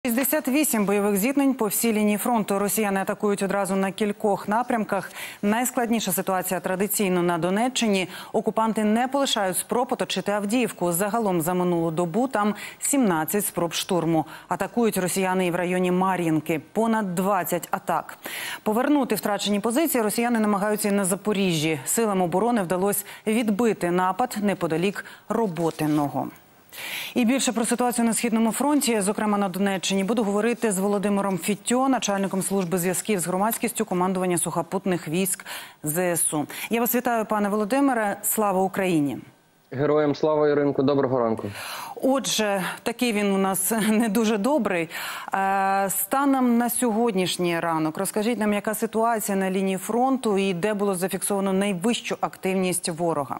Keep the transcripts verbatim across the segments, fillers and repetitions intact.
шістдесят вісім бойових зіткнень по всій лінії фронту. Росіяни атакують одразу на кількох напрямках. Найскладніша ситуація традиційно на Донеччині. Окупанти не полишають спроб оточити Авдіївку. Загалом за минулу добу там сімнадцять спроб штурму. Атакують росіяни і в районі Мар'їнки. Понад двадцять атак. Повернути втрачені позиції росіяни намагаються і на Запоріжжі. Силам оборони вдалося відбити напад неподалік Роботиного. І більше про ситуацію на Східному фронті, зокрема на Донеччині, буду говорити з Володимиром Фіттьо, начальником служби зв'язків з громадськістю командування сухопутних військ ЗСУ. Я вас вітаю, пане Володимире. Слава Україні! Героям слава, Іринко. Доброго ранку. Отже, такий він у нас не дуже добрий. Станом на сьогоднішній ранок, розкажіть нам, яка ситуація на лінії фронту і де було зафіксовано найвищу активність ворога?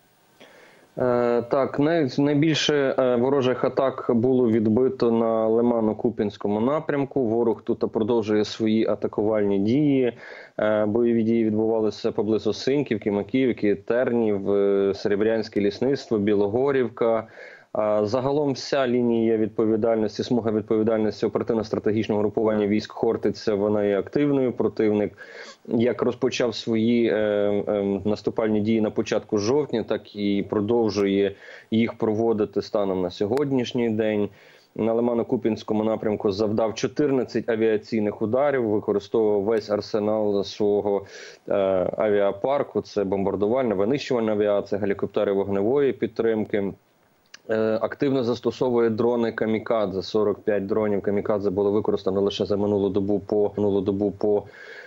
Так, найбільше ворожих атак було відбито на Лимано-Куп'янському напрямку. Ворог тут продовжує свої атакувальні дії. Бойові дії відбувалися поблизу Синьківки, Макіївки, Тернів, Серебрянське лісництво, Білогорівка. Загалом вся лінія відповідальності, смуга відповідальності оперативно-стратегічного групування військ Хортиця, вона є активною. Противник як розпочав свої е, е, наступальні дії на початку жовтня, так і продовжує їх проводити станом на сьогоднішній день. На Лимано-Куп'янському напрямку завдав чотирнадцять авіаційних ударів, використовував весь арсенал свого е, авіапарку. Це бомбардувальна, винищувальна авіація, гелікоптери вогневої підтримки. Активно застосовує дрони «Камікадзе». сорок п'ять дронів «Камікадзе» було використано лише за минулу добу по, минулу добу по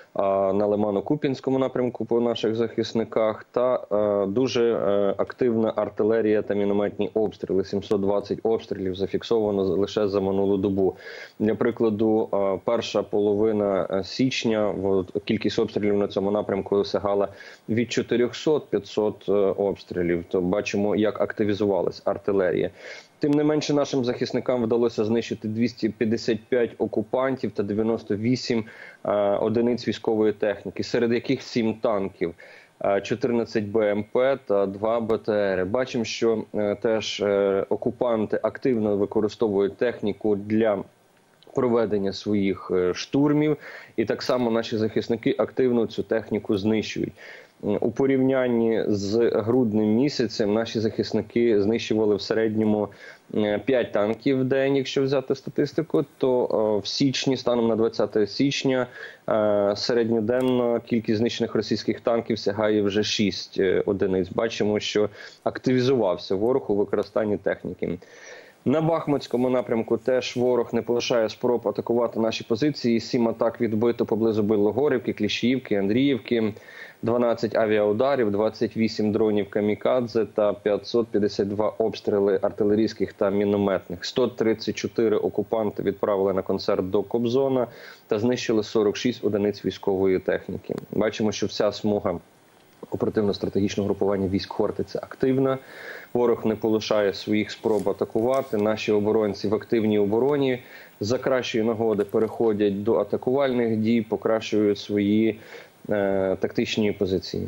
на Лимано-Куп'янському напрямку по наших захисниках. Та а, дуже а, активна артилерія та мінометні обстріли. сімсот двадцять обстрілів зафіксовано лише за минулу добу. Для прикладу, а, перша половина січня кількість обстрілів на цьому напрямку сягала від чотирьохсот до п'ятсот обстрілів. То бачимо, як активізувалась артилерія. Тим не менше, нашим захисникам вдалося знищити двісті п'ятдесят п'ять окупантів та дев'яносто вісім е, одиниць військової техніки, серед яких сім танків, е, чотирнадцять БМП та два БТРи. Бачимо, що е, теж е, окупанти активно використовують техніку для проведення своїх е, штурмів, і так само наші захисники активно цю техніку знищують. У порівнянні з грудним місяцем наші захисники знищували в середньому п'ять танків в день, якщо взяти статистику, то в січні, станом на двадцяте січня, середньоденна кількість знищених російських танків сягає вже шість одиниць. Бачимо, що активізувався ворог у використанні техніки. На Бахмутському напрямку теж ворог не полишає спроб атакувати наші позиції. Сім атак відбито поблизу Білогорівки, Кліщіївки, Андріївки, дванадцять авіаударів, двадцять вісім дронів «Камікадзе» та п'ятсот п'ятдесят два обстріли артилерійських та мінометних. сто тридцять чотири окупанти відправили на концерт до Кобзона та знищили сорок шість одиниць військової техніки. Бачимо, що вся смуга оперативно-стратегічного групування військ Хортиця активна. Ворог не полишає своїх спроб атакувати. Наші оборонці в активній обороні за кращої нагоди переходять до атакувальних дій, покращують свої е, тактичні позиції.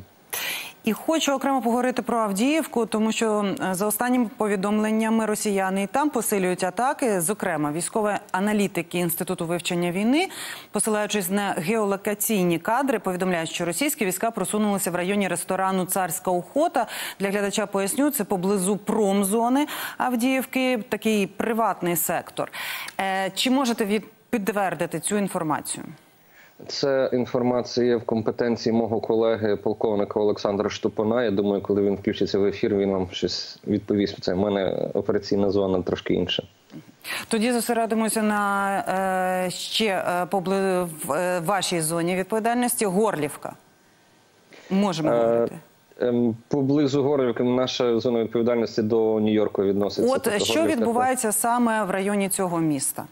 І хочу окремо поговорити про Авдіївку, тому що за останніми повідомленнями росіяни і там посилюють атаки. Зокрема, військові аналітики Інституту вивчення війни, посилаючись на геолокаційні кадри, повідомляють, що російські війська просунулися в районі ресторану «Царська охота». Для глядача поясню, це поблизу промзони Авдіївки, такий приватний сектор. Чи можете підтвердити цю інформацію? Це інформація в компетенції мого колеги, полковника Олександра Штопана. Я думаю, коли він включиться в ефір, він вам щось відповість. Це в мене операційна зона трошки інша. Тоді зосередимося на е, ще е, побли... в е, вашій зоні відповідальності. Горлівка. Можемо е, говорити. Е, поблизу Горлівки наша зона відповідальності до Нью-Йорку відноситься. От тобто, що відбувається саме в районі цього міста?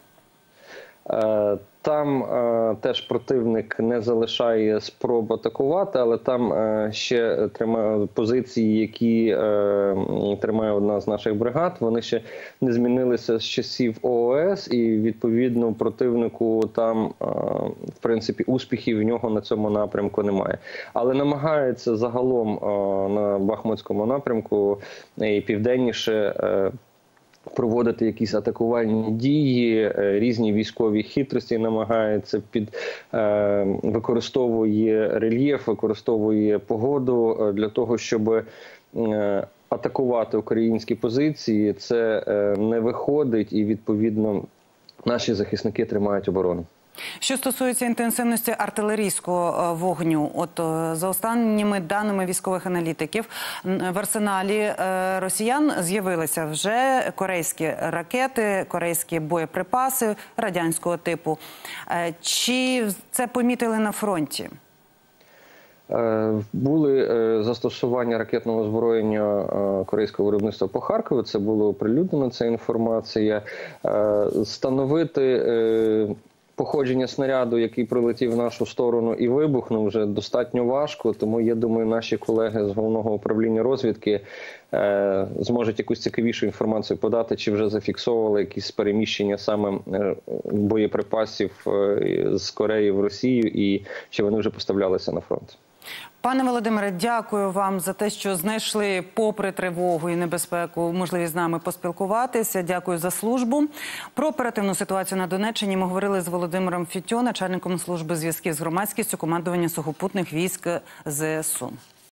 Е, Там е, теж противник не залишає спроб атакувати, але там е, ще тримає позиції, які е, тримає одна з наших бригад. Вони ще не змінилися з часів ООС, і відповідно противнику там, е, в принципі, успіхів в нього на цьому напрямку немає. Але намагається загалом е, на Бахмутському напрямку і південніше е, проводити якісь атакувальні дії, різні військові хитрості намагається, під, е, використовує рельєф, використовує погоду для того, щоб е, атакувати українські позиції. Це е, не виходить і, відповідно, наші захисники тримають оборону. Що стосується інтенсивності артилерійського вогню, от за останніми даними військових аналітиків, в арсеналі росіян з'явилися вже корейські ракети, корейські боєприпаси радянського типу. Чи це помітили на фронті? Були застосування ракетного озброєння корейського виробництва по Харкову, це було оприлюднено, ця інформація. Встановити походження снаряду, який прилетів в нашу сторону і вибухнув, вже достатньо важко, тому я думаю, наші колеги з Головного управління розвідки е, зможуть якусь цікавішу інформацію подати, чи вже зафіксовували якісь переміщення саме е, боєприпасів е, з Кореї в Росію, і чи вони вже поставлялися на фронт. Пане Володимире, дякую вам за те, що знайшли, попри тривогу і небезпеку, можливість з нами поспілкуватися. Дякую за службу. Про оперативну ситуацію на Донеччині ми говорили з Володимиром Фітьо, начальником служби зв'язків з громадськістю командування сухопутних військ зе ес у.